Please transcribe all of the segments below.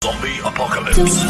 Zombie apocalypse.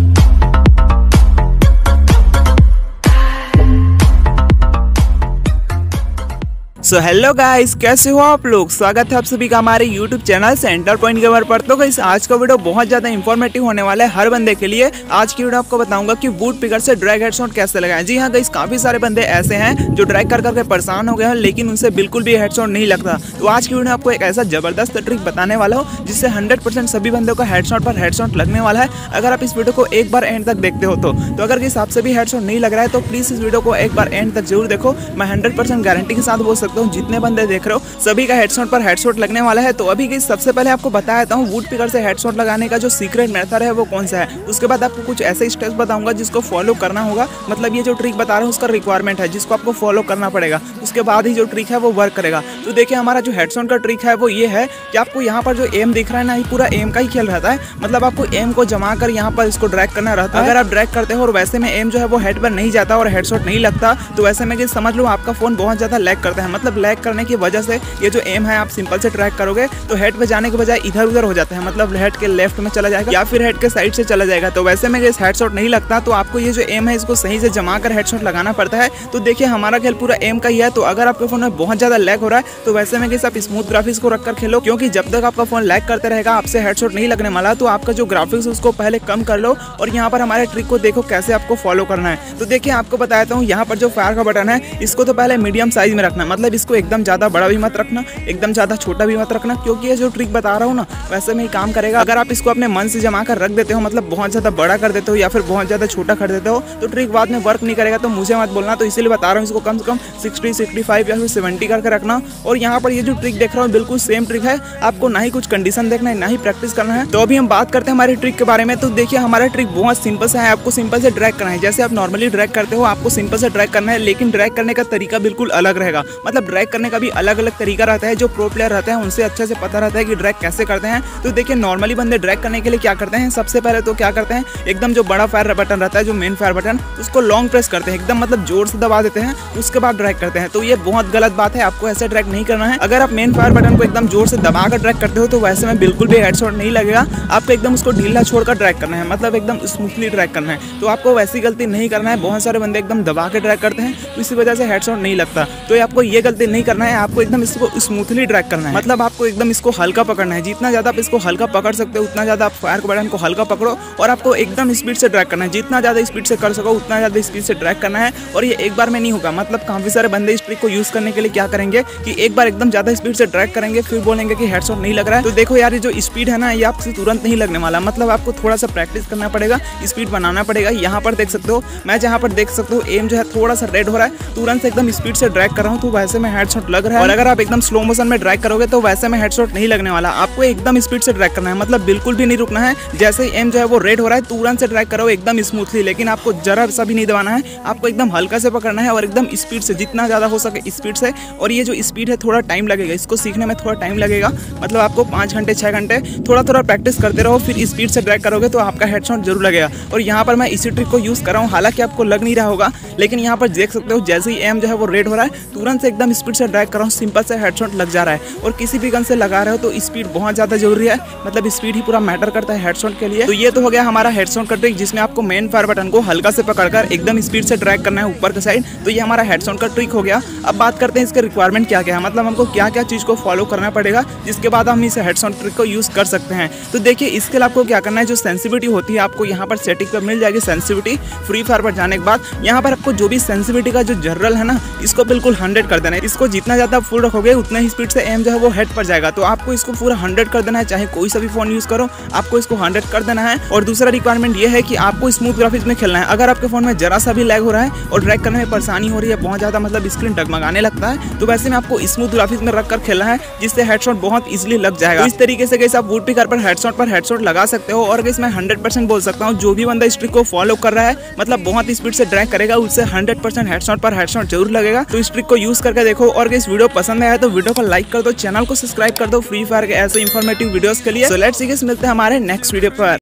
So hello guys, कैसे हो आप लोग। स्वागत है आप सभी का हमारे YouTube channel centre point gamer पर। तो गाइस आज का वीडियो बहुत ज्यादा इंफॉर्मेटिव होने वाला है हर बंदे के लिए। आज की वीडियो आपको बताऊंगा कि वुड पिकर से ड्रैग हेडशॉट कैसे लगाएं। जी हाँ गाइस, काफी सारे बंदे ऐसे हैं जो ड्रैग कर करके परेशान हो गए हैं, लेकिन उनसे बिल्कुल भी हेडशॉट नहीं लगता। तो आज की वीडियो आपको एक ऐसा जबरदस्त ट्रिक बताने वाला हूँ जिससे 100% सभी बंदों का हेडशॉट पर हेडशॉट लगने वाला है। अगर आप इस वीडियो को एक बार एंड तक देखते हो तो अगर किसी आपसे भी हेडशॉट नहीं लग रहा है तो प्लीज इस वीडियो को एक बार एंड तक जरूर देखो। मैं 100% गारंटी के साथ बोल सकता हूँ जितने बंदे देख रहे हो सभी का हेडशॉट पर हेडशॉट लगने वाला है। तो अभी सबसे पहले आपको बता देता हूँ वुड पिकर से हेडशॉट लगाने का जो सीक्रेट मेथड है वो कौन सा है। उसके बाद आपको कुछ ऐसे स्टेप्स बताऊंगा जिसको फॉलो करना होगा। मतलब ये जो ट्रिक बता रहा हूँ उसका रिक्वायरमेंट है जिसको आपको फॉलो करना पड़ेगा, उसके बाद ही जो ट्रिक है वो वर्क करेगा। तो देखिए हमारा जो हेडशॉट का ट्रिक है वो ये है कि आपको यहाँ पर जो एम दिख रहा है ना, ये पूरा एम का ही खेल रहता है। मतलब आपको एम को जमा कर यहाँ पर इसको ड्रैग करना रहता है। अगर आप ड्रैग करते हो और वैसे में एम जो है वो हेड पर नहीं जाता और हेडशॉट नहीं लगता तो वैसे में समझ लो आपका फोन बहुत ज्यादा लैग करता है। मतलब लैग करने की वजह से ये जो एम है आप सिंपल से ट्रैक करोगे तो हेड पे जाने के बजाय इधर उधर हो जाता है। मतलब हेड के लेफ्ट में चला जाएगा या फिर हेड के साइड से चला जाएगा। तो वैसे में हेडशॉट नहीं लगता। तो आपको ये जो एम है इसको सही से जमा कर हेडशॉट लगाना पड़ता है। तो देखिए हमारा खेल पूरा एम का ही है। तो अगर आपके फोन में बहुत ज्यादा लैग हो रहा है तो वैसे में आप स्मूथ ग्राफिक्स को रखकर खेलो, क्योंकि जब तक आपका फोन लैग करते रहेगा आपसे हेडशॉट नहीं लगने वाला। तो आपका जो ग्राफिक्स है उसको पहले कम कर लो और यहाँ पर हमारे ट्रिक को देखो कैसे आपको फॉलो करना है। तो देखिए आपको बताता हूँ, यहाँ पर जो फायर का बटन है इसको तो पहले मीडियम साइज में रखना। मतलब इसको एकदम ज्यादा बड़ा भी मत रखना, एकदम ज्यादा छोटा भी मत रखना, क्योंकि ये जो ट्रिक बता रहा हूँ ना वैसे में ही काम करेगा। अगर आप इसको अपने मन से जमा कर रख देते हो, मतलब बहुत ज्यादा बड़ा कर देते हो या फिर बहुत ज्यादा छोटा कर देते हो, तो ट्रिक बाद में वर्क नहीं करेगा। तो मुझे मत बोलना। तो इसीलिए बता रहा हूँ इसको कम से कम 60, 65 या फिर 70 करके रखना। और यहाँ पर ये जो ट्रिक देख रहा हूँ बिल्कुल सेम ट्रिक है। आपको ना ही कुछ कंडीशन देखना है ना ही प्रैक्टिस करना है। तो अभी हम बात करते हैं हमारे ट्रिक के बारे में। तो देखिए हमारा ट्रिक बहुत सिंपल सा है। आपको सिंपल से ड्रैग करना है जैसे आप नॉर्मली ड्रैग करते हो, आपको सिंपल से ड्रैग करना है। लेकिन ड्रैग करने का तरीका बिल्कुल अलग रहेगा। मतलब ड्रैग करने का भी अलग अलग तरीका रहता है। जो प्रो प्लेयर रहते हैं उनसे अच्छे से पता रहता है कि ड्रैग कैसे करते हैं। तो देखिए नॉर्मली बंदे ड्रैग करने के लिए क्या करते हैं, सबसे पहले तो क्या करते हैं, एकदम जो बड़ा फायर बटन रहता है, जो मेन फायर बटन, उसको लॉन्ग प्रेस करते हैं, एकदम मतलब जोर से दबा देते हैं, उसके बाद ड्रैग करते हैं। तो ये बहुत गलत बात है। आपको ऐसे ड्रैग नहीं करना है। अगर आप मेन फायर बटन को एकदम जोर से दबा कर ड्रैग करते हो तो वैसे में बिल्कुल भी हेडशॉट नहीं लगेगा। आपको एकदम उसको ढीला छोड़कर ड्रैग करना है, मतलब एकदम स्मूथली ड्रैग करना है। तो आपको वैसी गलती नहीं करना है। बहुत सारे बंदे एकदम दबा के ड्रैग करते हैं तो इसी वजह से हेडशॉट नहीं लगता। तो आपको ये गलती नहीं करना है। आपको एकदम इसको स्मूथली ड्रैग करना है। मतलब आपको एकदम इसको हल्का पकड़ना है। जितना ज्यादा आप इसको हल्का पकड़ सकते हो उतना ज्यादा आप फायर के बटन को हल्का पकड़ो और आपको एकदम स्पीड से ड्रैग करना है। जितना ज्यादा स्पीड से कर सको उतना ज्यादा स्पीड से ड्रैग करना है। और ये एक बार में नहीं होगा। मतलब काफी सारे बंदे इस ट्रिक को यूज करने के लिए क्या करेंगे कि एक बार एकदम ज्यादा स्पीड से ड्रैग करेंगे फिर बोलेंगे कि हेडशॉट नहीं लग रहा है। तो देखो यार ये जो स्पीड है ना ये आपसे तुरंत नहीं लगने वाला। मतलब आपको थोड़ा सा प्रैक्टिस करना पड़ेगा, स्पीड बनाना पड़ेगा। यहाँ पर देख सकते हो, मैं जहाँ पर देख सकते हो एम जो है थोड़ा सा रेड हो रहा है, तुरंत से एकदम स्पीड से ड्रैग कर रहा हूँ तो वैसे में हेडशॉट लग रहा है। और अगर आप एकदम स्लो मोशन में ड्रैग करोगे तो वैसे में हेडशॉट नहीं लगने वाला। आपको एकदम स्पीड से ड्रैग करना है, मतलब बिल्कुल भी नहीं रुकना है। जैसे ही एम जो है वो रेड हो रहा है तुरंत से ड्रैग करो एकदम स्मूथली। लेकिन आपको जरा सा भी नहीं दबाना है। आपको एकदम हल्का से पकड़ना है और एकदम स्पीड से, जितना ज़्यादा हो सके स्पीड से। और ये जो स्पीड है थोड़ा टाइम लगेगा, इसको सीखने में थोड़ा टाइम लगेगा। मतलब आपको 5 घंटे 6 घंटे थोड़ा थोड़ा प्रैक्टिस करते रहो, फिर स्पीड से ड्रैग करोगे तो आपका हेडशॉट जरूर लगेगा। और यहाँ पर मैं इसी ट्रिक को यूज़ कर रहा हूँ। हालांकि आपको लग नहीं रहा होगा लेकिन यहाँ पर देख सकते हो जैसे ही एम जो है वो रेड हो रहा है तुरंत से एकदम स्पीड से ड्रैग कर रहा हूँ, सिंपल से हेडशॉट लग जा रहा है। और किसी भी गन से लगा रहे हो तो स्पीड बहुत ज़्यादा जरूरी है। मतलब स्पीड ही पूरा मैटर करता है हेडशॉट के लिए। तो ये तो हो गया हमारा हेडशॉट का ट्रिक जिसमें आपको मेन फायर बटन को हल्का से पकड़कर एकदम स्पीड से ड्रैग करना है ऊपर के साइड। तो ये हमारा हेडशॉट का ट्रिक हो गया। अब बात करते हैं इसके रिक्वायरमेंट क्या क्या है, मतलब हमको क्या क्या चीज़ को फॉलो करना पड़ेगा जिसके बाद हम इस हेडशॉट ट्रिक को यूज़ कर सकते हैं। तो देखिए इसके लिए आपको क्या करना है, जो सेंसिटिविटी होती है आपको यहाँ पर सेटिंग पर मिल जाएगी। सेंसिटिविटी फ्री फायर पर जाने के बाद यहाँ पर आपको जो भी सेंसिटिविटी का जो जनरल है ना इसको बिल्कुल 100 कर देना है। इसको जितना ज़्यादा फुल रखोगे उतना ही स्पीड से एम जो है वो हेड पर जाएगा। तो आपको इसको पूरा 100 कर देना है, चाहे कोई सा भी फोन यूज़ करो आपको इसको 100 कर देना है। और दूसरा रिक्वायरमेंट ये है कि आपको स्मूथ ग्राफिक्स में खेलना है। अगर आपके फोन में जरा सा भी लैग हो रहा है और ड्रैग करने में परेशानी हो रही है, बहुत ज़्यादा मतलब स्क्रीन डगमगाने लगता है, तो वैसे में आपको स्मूथ ग्राफिक्स में रखकर खेलना है जिससे हेडशॉट बहुत इजीली लग जाएगा। तो इस तरीके से गाइस आप वुड पिकर पर हेडशॉट लगा सकते हो। और गाइस मैं 100% बोल सकता हूँ जो भी बंदा इस ट्रिक को फॉलो कर रहा है, मतलब बहुत स्पीड से ड्रैग करेगा, उससे 100% हेडशॉट पर हेडशॉट जरूर लगेगा। तो इस ट्रिक को यूज करके देखो। और गाइस वीडियो पसंद आया तो वीडियो को लाइक कर दो, चैनल को सब्सक्राइब कर दो फ्री फायर के ऐसे इंफॉर्मेटिव वीडियोस के लिए। सो लेट्स सी गाइस, मिलते हैं हमारे नेक्स्ट वीडियो पर।